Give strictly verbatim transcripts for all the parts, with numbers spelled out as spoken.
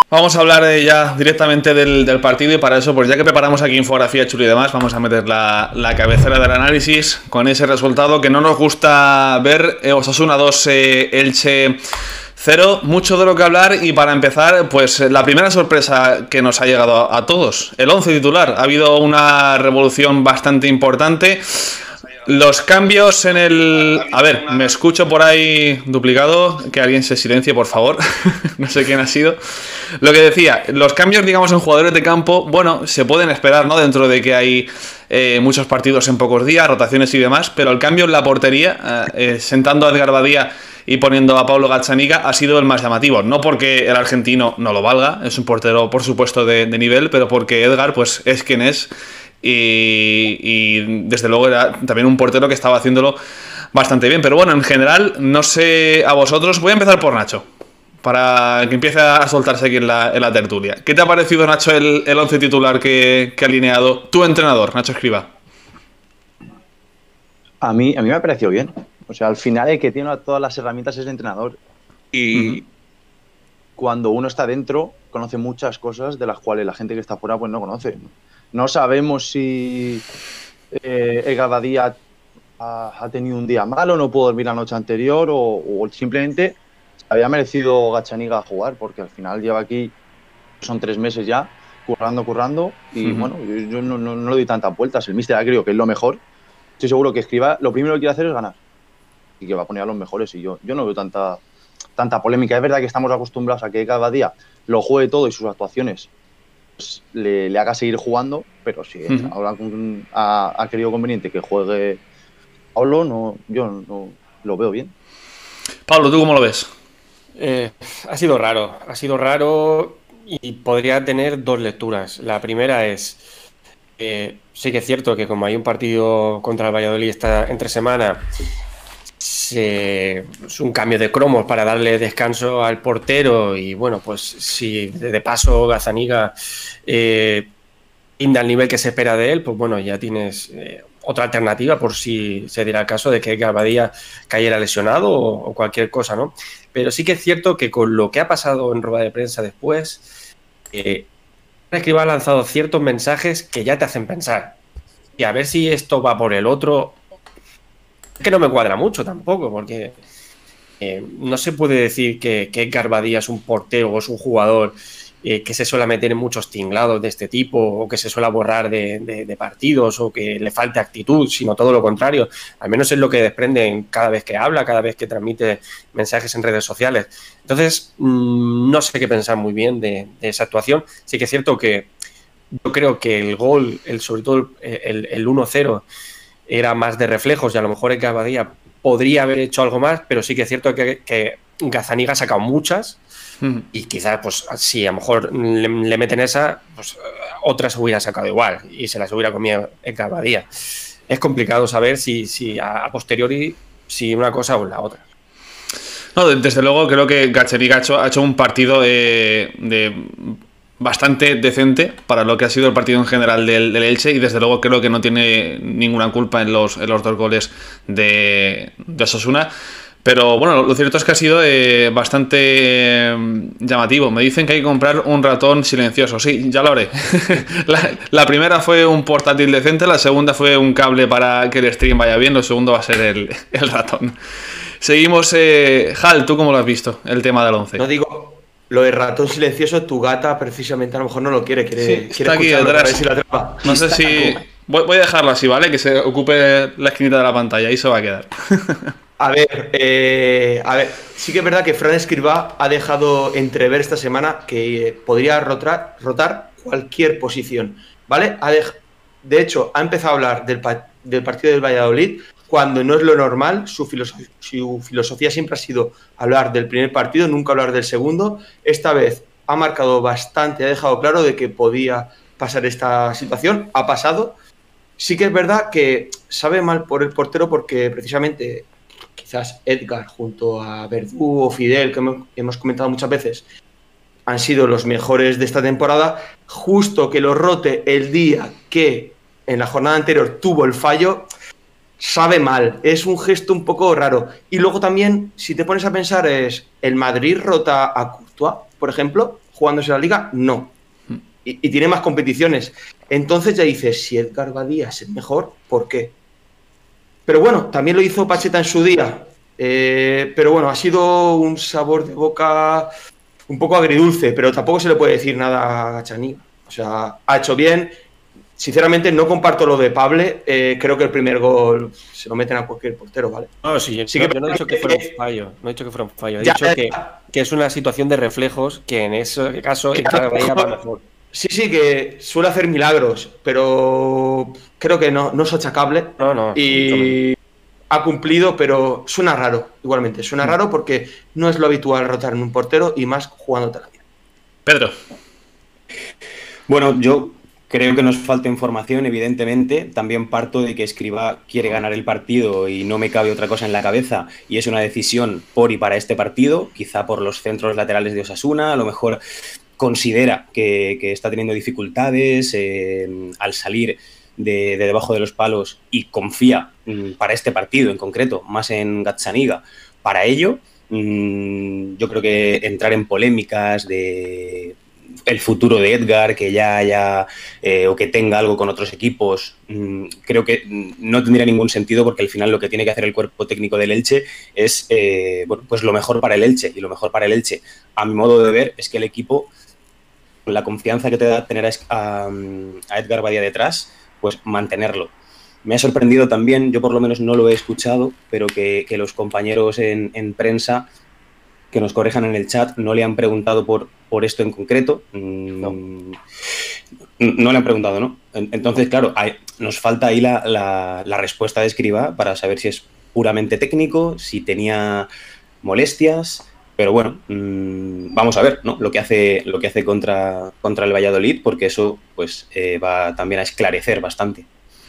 Vamos a hablar eh, ya directamente del, del partido y para eso, pues ya que preparamos aquí infografía chula y demás, vamos a meter la, la cabecera del análisis con ese resultado que no nos gusta ver. eh, Osasuna dos, eh, Elche cero, mucho de lo que hablar y para empezar, pues la primera sorpresa que nos ha llegado a, a todos, el once titular. Ha habido una revolución bastante importante. Los cambios en el... A ver, me escucho por ahí duplicado. Que alguien se silencie, por favor. No sé quién ha sido. Lo que decía, los cambios, digamos, en jugadores de campo, bueno, se pueden esperar, ¿no? Dentro de que hay eh, muchos partidos en pocos días, rotaciones y demás. Pero el cambio en la portería, eh, sentando a Edgar Badía y poniendo a Pablo Gazzaniga, ha sido el más llamativo. No porque el argentino no lo valga, es un portero, por supuesto, de, de nivel, pero porque Edgar, pues, es quien es. Y, y desde luego era también un portero que estaba haciéndolo bastante bien. Pero bueno, en general, no sé a vosotros. Voy a empezar por Nacho, para que empiece a soltarse aquí en la, en la tertulia. ¿Qué te ha parecido, Nacho, el, el once titular que, que ha alineado tu entrenador, Nacho Escribá? A mí, a mí me ha parecido bien. O sea, al final el que tiene todas las herramientas es el entrenador. Y uh-huh. cuando uno está dentro, conoce muchas cosas de las cuales la gente que está fuera pues no conoce. No sabemos si eh, Edgar Badía ha, ha tenido un día malo, no pudo dormir la noche anterior o, o simplemente había merecido Gazzaniga jugar, porque al final lleva aquí, son tres meses ya, currando, currando, y uh-huh. bueno, yo, yo no, no, no le doy tantas vueltas. El míster creo que es lo mejor. Estoy seguro que Escribá lo primero que quiere hacer es ganar y que va a poner a los mejores, y yo, yo no veo tanta, tanta polémica. Es verdad que estamos acostumbrados a que cada día lo juegue todo y sus actuaciones pues, le, le haga seguir jugando, pero si uh-huh. ahora ha, ha querido conveniente que juegue Pablo, no, yo no lo veo bien. Pablo, ¿tú cómo lo ves? Eh, ha sido raro, ha sido raro y podría tener dos lecturas. La primera es, eh, sí que es cierto que como hay un partido contra el Valladolid esta entre semana, se, es un cambio de cromos para darle descanso al portero y bueno, pues si de paso Gazzaniga eh, inda al nivel que se espera de él, pues bueno, ya tienes eh, otra alternativa por si se diera el caso de que Edgar Badía cayera lesionado o, o cualquier cosa, ¿no? Pero sí que es cierto que con lo que ha pasado en rueda de prensa después, eh, Escribá ha lanzado ciertos mensajes que ya te hacen pensar. Y a ver si esto va por el otro. Es que no me cuadra mucho tampoco, porque eh, no se puede decir que, que Edgar Badía es un portero o es un jugador eh, que se suele meter en muchos tinglados de este tipo o que se suele borrar de, de, de partidos o que le falte actitud, sino todo lo contrario. Al menos es lo que desprende cada vez que habla, cada vez que transmite mensajes en redes sociales. Entonces, mmm, no sé qué pensar muy bien de, de esa actuación. Sí que es cierto que yo creo que el gol, el, sobre todo el, el, el uno cero, era más de reflejos y a lo mejor Edgar Badía podría haber hecho algo más, pero sí que es cierto que, que Gazzaniga ha sacado muchas mm. y quizás, pues si a lo mejor le, le meten esa, pues otras se hubiera sacado igual y se las hubiera comido Edgar Badía. Es complicado saber si, si a, a posteriori si una cosa o la otra. No, desde luego creo que Gazzaniga ha hecho, ha hecho un partido de... de... bastante decente para lo que ha sido el partido en general del, del Elche y desde luego creo que no tiene ninguna culpa en los, en los dos goles de, de Osasuna. Pero bueno, lo cierto es que ha sido eh, bastante eh, llamativo. Me dicen que hay que comprar un ratón silencioso. Sí, ya lo haré. la, la primera fue un portátil decente, la segunda fue un cable para que el stream vaya bien, lo segundo va a ser el, el ratón. Seguimos. eh, Hal, ¿tú cómo lo has visto? El tema del once. No digo... Lo de ratón silencioso, tu gata precisamente a lo mejor no lo quiere, quiere, sí, quiere está aquí detrás. Si la atrapa. No sé si... Voy, voy a dejarlo así, ¿vale? Que se ocupe la esquinita de la pantalla, ahí se va a quedar. A ver, eh, a ver, sí que es verdad que Fran Escribá ha dejado entrever esta semana que eh, podría rotar, rotar cualquier posición, ¿vale? Ha dej- de hecho, ha empezado a hablar del, pa- del partido del Valladolid cuando no es lo normal. Su, filosof- su filosofía siempre ha sido hablar del primer partido, nunca hablar del segundo. Esta vez ha marcado bastante, ha dejado claro de que podía pasar esta situación, ha pasado. Sí que es verdad que sabe mal por el portero porque precisamente quizás Edgar junto a Verdú o Fidel, que hemos comentado muchas veces, han sido los mejores de esta temporada. Justo que lo rote el día que en la jornada anterior tuvo el fallo, sabe mal, es un gesto un poco raro. Y luego también, si te pones a pensar, es el Madrid rota a Courtois, por ejemplo, jugándose la Liga, no. Y, y tiene más competiciones. Entonces ya dices, si Edgar Badía es el mejor, ¿por qué? Pero bueno, también lo hizo Pacheta en su día. Eh, pero bueno, ha sido un sabor de boca un poco agridulce, pero tampoco se le puede decir nada a Gazzaniga. O sea, ha hecho bien. Sinceramente, no comparto lo de Pable. Eh, creo que el primer gol se lo meten a cualquier portero, ¿vale? No, sí, sí no, que, yo no he dicho que fuera un fallo. No he dicho que fuera un fallo. He ya, dicho ya, que, que es una situación de reflejos que en ese caso Edgar Badía va mejor. Sí, sí, que suele hacer milagros, pero creo que no, no es achacable. No, no. Y ha cumplido, pero suena raro, igualmente. Suena raro porque no es lo habitual rotar en un portero y más jugando la vida. Pedro. Bueno, yo creo que nos falta información, evidentemente. También parto de que Escribá quiere ganar el partido y no me cabe otra cosa en la cabeza. Y es una decisión por y para este partido, quizá por los centros laterales de Osasuna, a lo mejor considera que, que está teniendo dificultades eh, al salir de, de debajo de los palos y confía mm, para este partido en concreto, más en Gazzaniga. Para ello, mmm, yo creo que entrar en polémicas de el futuro de Edgar, que ya haya eh, o que tenga algo con otros equipos, mmm, creo que no tendría ningún sentido, porque al final lo que tiene que hacer el cuerpo técnico del Elche es eh, bueno, pues lo mejor para el Elche, y lo mejor para el Elche, a mi modo de ver, es que el equipo, la confianza que te da tener a, a, a Edgar Badía detrás, pues mantenerlo. Me ha sorprendido también, yo por lo menos no lo he escuchado, pero que, que los compañeros en, en prensa que nos corrijan en el chat no le han preguntado por, por esto en concreto. No. No le han preguntado, ¿no? Entonces, claro, hay, nos falta ahí la, la, la respuesta de Escribá para saber si es puramente técnico, si tenía molestias. Pero bueno, mmm, vamos a ver, ¿no? Lo que hace, lo que hace contra, contra el Valladolid, porque eso pues eh, va también a esclarecer bastante.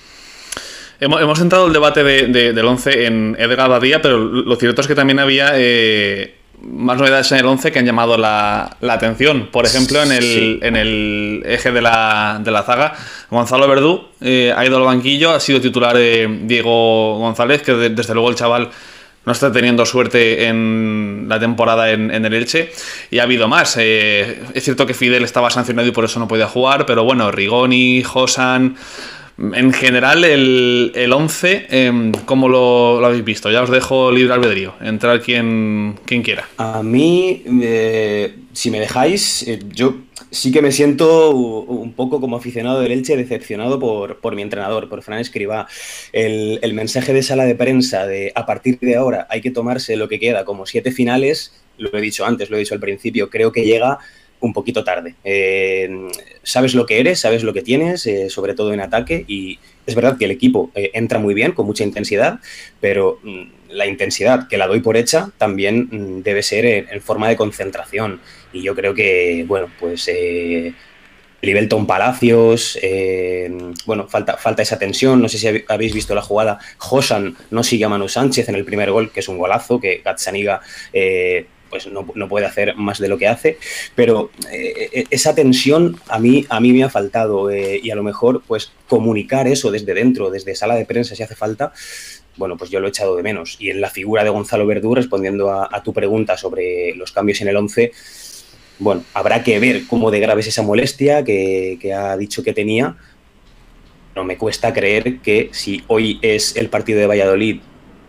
Hemos, hemos entrado el debate de, de, del once en Edgar Badía, pero lo cierto es que también había eh, más novedades en el once que han llamado la, la atención. Por ejemplo, en el, sí. en el eje de la, de la zaga, Gonzalo Verdú eh, ha ido al banquillo, ha sido titular eh, Diego González, que de, desde luego el chaval no está teniendo suerte en la temporada en, en el Elche, y ha habido más. Eh, es cierto que Fidel estaba sancionado y por eso no podía jugar, pero bueno, Rigoni, Josan. En general, el, el once, eh, ¿cómo lo, lo habéis visto? Ya os dejo libre albedrío, entrar quien, quien quiera. A mí, eh, si me dejáis, eh, yo sí que me siento un poco como aficionado del Elche decepcionado por, por mi entrenador, por Fran Escribá. El, el mensaje de sala de prensa de a partir de ahora hay que tomarse lo que queda como siete finales, lo he dicho antes, lo he dicho al principio, creo que llega un poquito tarde. Eh, sabes lo que eres, sabes lo que tienes, eh, sobre todo en ataque, y es verdad que el equipo eh, entra muy bien, con mucha intensidad, pero mm, la intensidad, que la doy por hecha, también mm, debe ser en, en forma de concentración. Y yo creo que, bueno, pues eh, Libelton Palacios, eh, bueno, falta, falta esa tensión. No sé si habéis visto la jugada. Josan no sigue a Manu Sánchez en el primer gol, que es un golazo, que Gazzaniga eh, pues no, no puede hacer más de lo que hace, pero eh, esa tensión a mí, a mí me ha faltado, eh, y a lo mejor pues comunicar eso desde dentro, desde sala de prensa si hace falta, bueno, pues yo lo he echado de menos. Y en la figura de Gonzalo Verdú, respondiendo a, a tu pregunta sobre los cambios en el once, bueno, habrá que ver cómo de grave es esa molestia que, que ha dicho que tenía, pero me cuesta creer que si hoy es el partido de Valladolid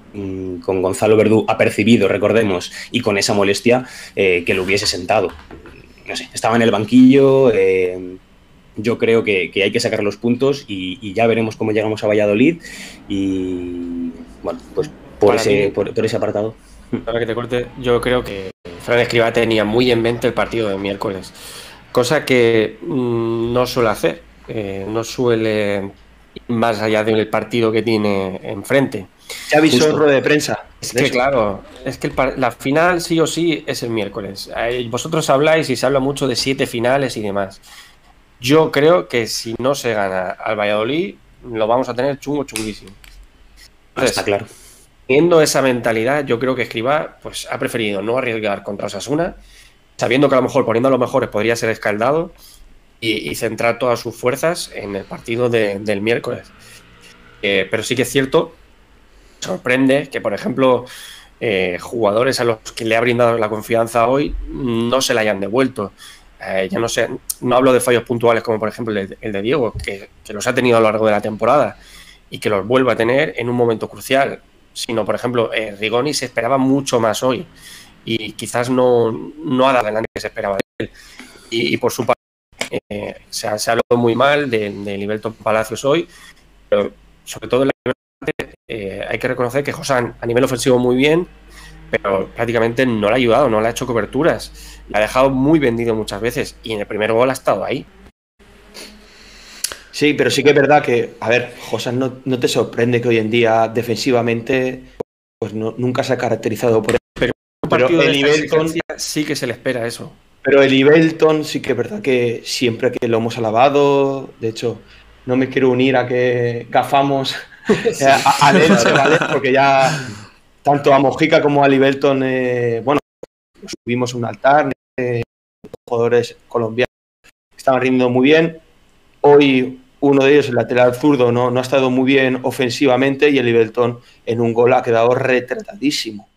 con Gonzalo Verdú apercibido, recordemos, y con esa molestia, eh, que lo hubiese sentado. No sé, estaba en el banquillo, eh, yo creo que, que hay que sacar los puntos y, y ya veremos cómo llegamos a Valladolid y bueno, pues por, ese, mí, por, por ese apartado. Para que te corte, yo creo que Fran Escribá tenía muy en mente el partido de miércoles, cosa que mmm, no suele hacer, eh, no suele ir más allá del partido que tiene enfrente. Ya avisó en rueda de prensa. Es que claro, es que el, la final sí o sí es el miércoles. Vosotros habláis y se habla mucho de siete finales y demás. Yo creo que si no se gana al Valladolid, lo vamos a tener chungo, chunguísimo. Entonces, está claro. Teniendo esa mentalidad, yo creo que Escribá pues, ha preferido no arriesgar contra Osasuna, sabiendo que a lo mejor poniendo a los mejores podría ser escaldado, y, y centrar todas sus fuerzas en el partido de, del miércoles. Eh, pero sí que es cierto, sorprende que, por ejemplo, eh, jugadores a los que le ha brindado la confianza hoy no se la hayan devuelto. Eh, ya no sé, no hablo de fallos puntuales como por ejemplo el de, el de Diego, que, que los ha tenido a lo largo de la temporada y que los vuelve a tener en un momento crucial, sino por ejemplo eh, Rigoni se esperaba mucho más hoy y quizás no, no ha dado adelante que se esperaba de él. Y, y por su parte eh, se, ha, se ha hablado muy mal de, de Libelton Palacios hoy, pero sobre todo en la primera parte eh, hay que reconocer que Josán a nivel ofensivo muy bien, pero prácticamente no le ha ayudado, no le ha hecho coberturas, le ha dejado muy vendido muchas veces y en el primer gol ha estado ahí. Sí, pero sí que es verdad que, a ver, José, no, no te sorprende que hoy en día defensivamente pues no, nunca se ha caracterizado por eso. Pero, pero el el Libelton sí que se le espera eso. Pero el Libelton sí que es verdad que siempre que lo hemos alabado, de hecho, no me quiero unir a que gafamos sí. a, a Elche, ¿vale? Porque ya tanto a Mojica como a Libelton, eh, bueno, subimos un altar, eh, jugadores colombianos que estaban rindiendo muy bien. Hoy uno de ellos, el lateral zurdo, no, no ha estado muy bien ofensivamente y el Libelton en un gol ha quedado retratadísimo.